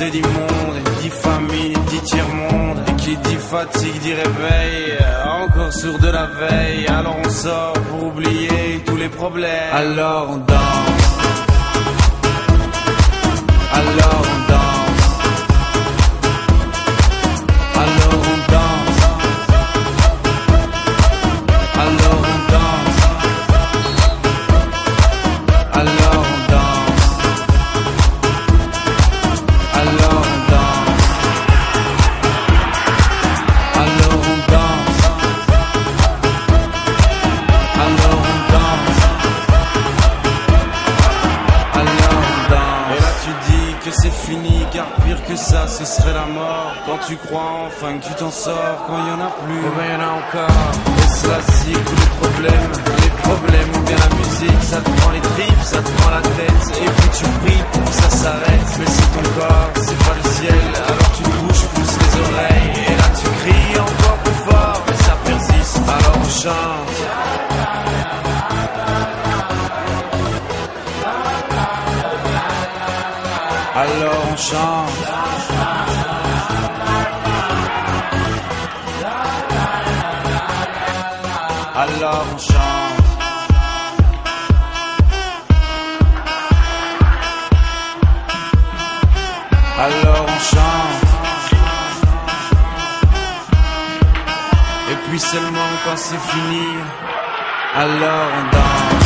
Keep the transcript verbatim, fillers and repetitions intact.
te dit monde, dit famille, dit tiers-monde. Et qui dit fatigue, dit réveil, encore sourd de la veille. Alors on sort pour oublier tous les problèmes. Alors on danse, alors on danse, alors on danse, alors on danse, alors on danse, alors on danse, alors on danse, alors on danse, alors on danse. Et là tu dis que c'est fini, car pire que ça ce serait la mort. Quand tu crois enfin que tu t'en sors, quand il y en a plus, eh ben y en a encore. Et cela c'est tous les problèmes, les problèmes ou bien la musique. Ça te prend les tripes, ça te prend la tête, et puis tu pries pour que ça s'arrête. Mais c'est ton corps, c'est pas le ciel, alors tu bouges plus les oreilles. Et là tu cries encore plus fort, mais ça persiste, alors on chante. Alors on chante. Alors on chante. Alors on chante. Et puis seulement quand c'est fini, alors on danse.